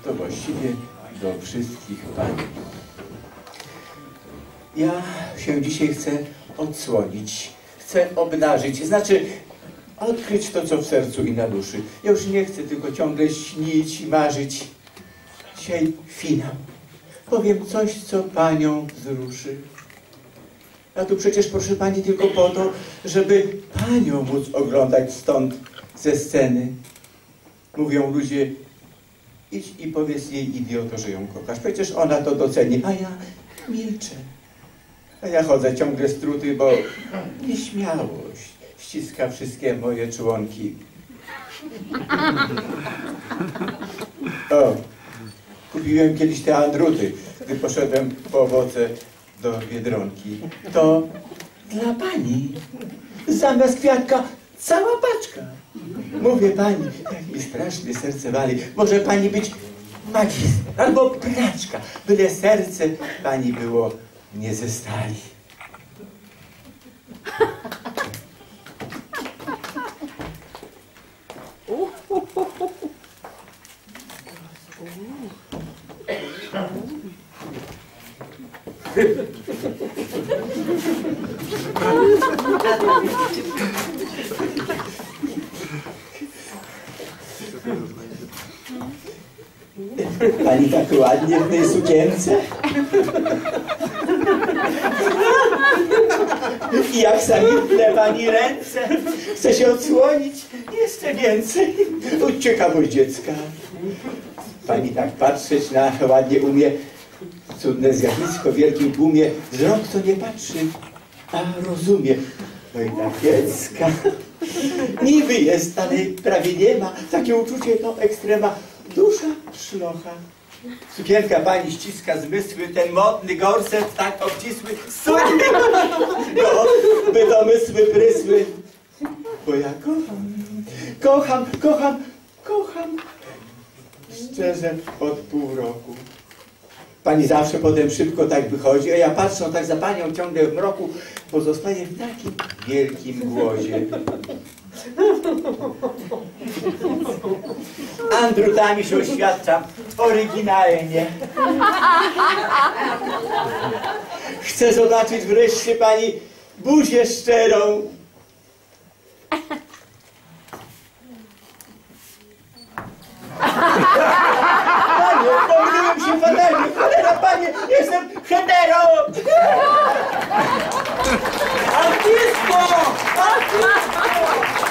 to właściwie do wszystkich pań. Ja się dzisiaj chcę odsłonić, chcę obnażyć, znaczy odkryć to, co w sercu i na duszy. Ja już nie chcę tylko ciągle śnić i marzyć. Dzisiaj finał. Powiem coś, co panią wzruszy. Ja tu przecież, proszę pani, tylko po to, żeby panią móc oglądać stąd, ze sceny. Mówią ludzie, idź i powiedz jej, idioto, że ją kochasz. Przecież ona to doceni, a ja milczę. A ja chodzę ciągle struty, bo nieśmiałość ściska wszystkie moje członki. O, kupiłem kiedyś te andruty, gdy poszedłem po owoce do Biedronki. To dla pani. Zamiast kwiatka cała paczka. Mówię pani, jak mi strasznie serce wali. Może pani być magister albo praczka, byle serce pani było nie ze stali. Pani tak ładnie w tej sukience. I jak samiutne pani ręce. Chce się odsłonić jeszcze więcej. Ciekawość dziecka. Pani tak patrzeć na ładnie umie. Cudne zjawisko w wielkim tłumie. Wzrok co nie patrzy, a rozumie. No i ta dziecka. Niby jest, ale prawie nie ma. Takie uczucie to ekstrema. Dusza szlocha. Sukienka pani ściska zmysły, ten modny gorset tak obcisły, słynny, no, by domysły prysły. Bo ja kocham, szczerze od pół roku. Pani zawsze potem szybko tak wychodzi, a ja patrzę tak za panią ciągle w mroku, pozostaję w takim wielkim głozie. Andrutami się oświadczam oryginalnie. Chcę zobaczyć wreszcie pani buzię szczerą. Panie, pomyliłem się fatalnie. Cholera, panie, jestem hetero. Artystwo!